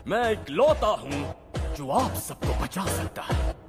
मैं इकलौता हूँ जो आप सबको बचा सकता है।